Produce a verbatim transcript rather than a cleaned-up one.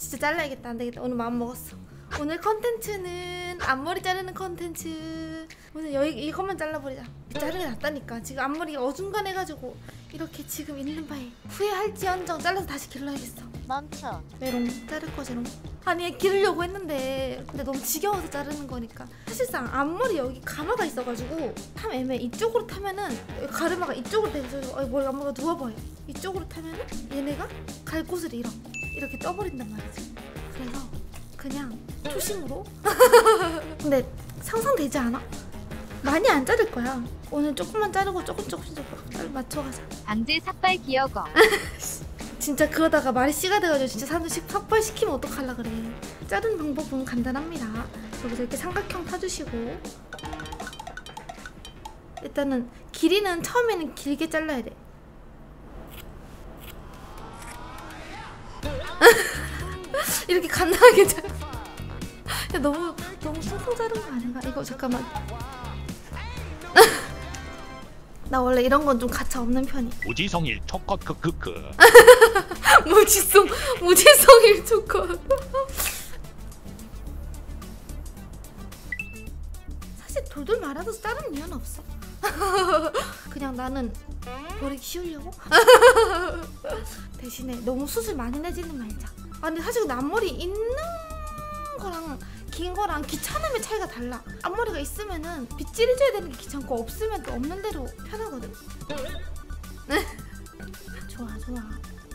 진짜 잘라야겠다. 안되겠다. 오늘 마음 먹었어. 오늘 컨텐츠는 앞머리 자르는 컨텐츠. 오늘 여기 이것만 잘라버리자. 자르게 놨다니까. 지금 앞머리가 어중간해가지고 이렇게 지금 있는 바에 후회할지언정 잘라서 다시 길러야겠어. 멈춰. 메롱 자를 거지롱. 아니 기르려고 했는데 근데 너무 지겨워서 자르는 거니까. 사실상 앞머리 여기 가마가 있어가지고 탐 애매해. 이쪽으로 타면은 가르마가 이쪽으로 돼서 어, 머리 앞머리가 누워버려. 이쪽으로 타면은 얘네가 갈 곳을 잃어. 이렇게 떠버린단 말이지. 그래서 그냥 초심으로. 근데 상상되지 않아? 많이 안 자를 거야. 오늘 조금만 자르고 조금 조금씩 조금 맞춰가자. 방제 삭발 기어거. 진짜 그러다가 말이 씨가 돼가지고 진짜 사람들 삭발시키면 어떡하려 그래. 자르는 방법은 간단합니다. 여기서 이렇게 삼각형 타주시고 일단은 길이는 처음에는 길게 잘라야 돼. 이렇게 간단하게 잘라. 야, 너무 너무 숭숭 자른 거 아닌가? 이거 잠깐만. 나 원래 이런 건 좀 가차 없는 편이. 무지성일 초컷 크크크. 무지성 무지성일 초컷. 사실 돌돌 말아서 자른 이유는 없어. 그냥 나는 버리기 쉬우려고. 대신에 너무 숱을 많이 내지는 말자. 아 근데 사실 앞머리 있는 거랑 긴 거랑 귀찮음의 차이가 달라. 앞머리가 있으면은 빗질해줘야 되는 게 귀찮고 없으면 또 없는 대로 편하거든. 좋아 좋아.